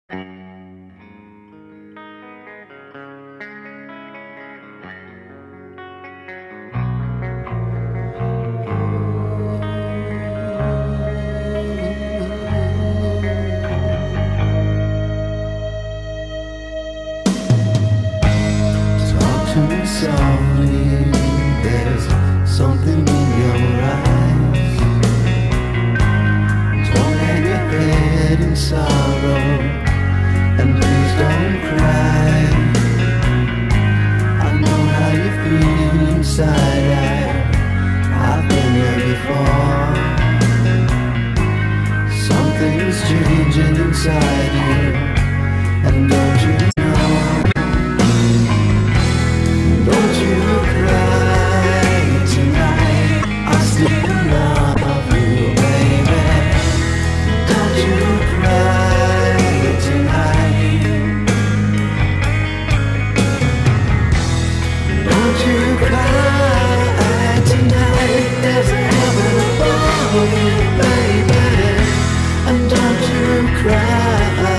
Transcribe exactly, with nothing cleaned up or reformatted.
To me softly, there's something in your eyes. Don't hang your head in sorrow, and please don't cry. I know how you feel inside. I, I've been there before. Something's changing inside you, and don't you know? Don't you cry tonight, I still love you, baby. Don't you cry tonight. Don't you cry tonight, there's a heaven above you, baby. And don't you cry.